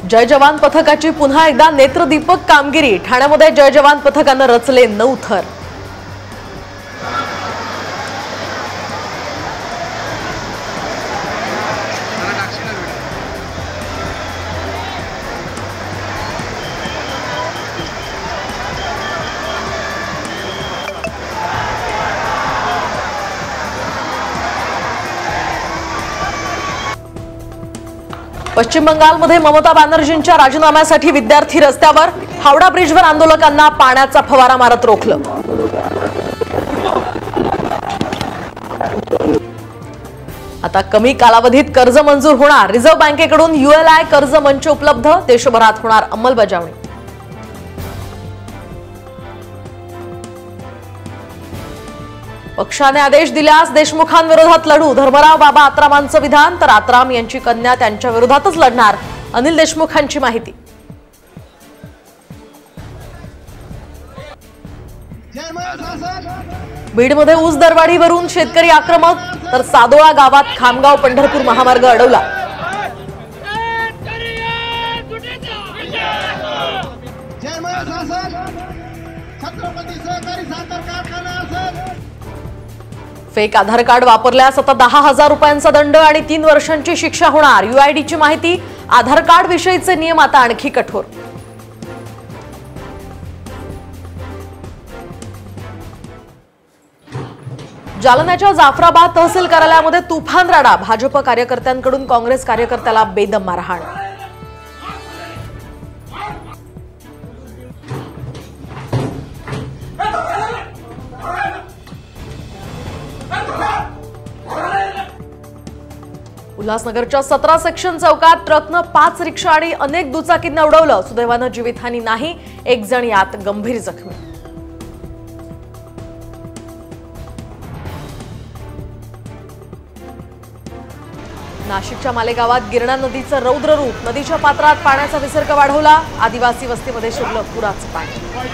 जय जवान पथकाची पुन्हा एकदा नेत्रदीपक कामगिरी। ठाण्यामध्ये जय जवान पथकाने रचले 9 थर। पश्चिम बंगालमध्ये ममता बॅनर्जींच्या राजीनाम्यासाठी विद्यार्थी रस्त्यावर। हावडा ब्रिजवर आंदोलकांना पाण्याचा फवारा मारत रोखलं। आता कमी कालावधीत कर्ज मंजूर होणार। रिझर्व्ह बँकेकडून ULI कर्ज मंच उपलब्ध। देशभरात होणार अंमलबजावणी। पक्षाने आदेश दिल्यास देशमुखांविरोधात लढू। धर्मराव बाबा आत्रामांचं विधान। तर आत्राम यांची कन्या त्यांच्या विरोधातच लढणार। अनिल देशमुखांची माहिती। बीडमध्ये ऊस दरवाढीवरून शेतकरी आक्रमक। तर सादोळा गावात खामगाव पंढरपूर महामार्ग अडवला। फेक आधार कार्ड वापरल्यास आता 10,000 रुपयांचा दंड आणि 3 वर्षांची शिक्षा होणार। UIDची माहिती। आधार कार्ड विषयीचे नियम आता आणखी कठोर। जालन्याच्या जाफराबाद तहसील कार्यालयामध्ये तुफान राडा। भाजप कार्यकर्त्यांकडून काँग्रेस कार्यकर्त्याला बेदम मारहाण। उल्हासनगरच्या 17 सेक्शन चौकात ट्रकनं 5 रिक्षा आणि अनेक दुचाकींना उडवलं। सुदैवानं जीवितहानी नाही। एक जण यात गंभीर जखमी। नाशिकच्या मालेगावात गिरणा नदीचं रौद्र रूप। नदीच्या पात्रात पाण्याचा विसर्ग वाढवला। आदिवासी वस्तीमध्ये शिरलं पुराचं पाणी।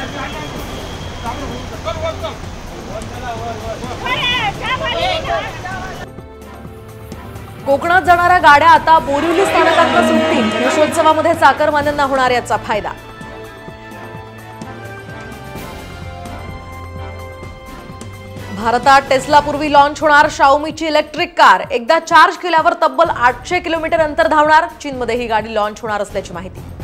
कोकणात जाणाऱ्या गाड्या आता बोरिवली स्थानकातून सुटतील। गणेशोत्सवामध्ये चाकरमान्यांना होणार याचा फायदा। भारतात टेस्लापूर्वी लॉन्च होणार शाओमीची इलेक्ट्रिक कार। एकदा चार्ज केल्यावर तब्बल 800 किलोमीटर अंतर धावणार। चीनमध्ये ही गाडी लॉन्च होणार असल्याची माहिती।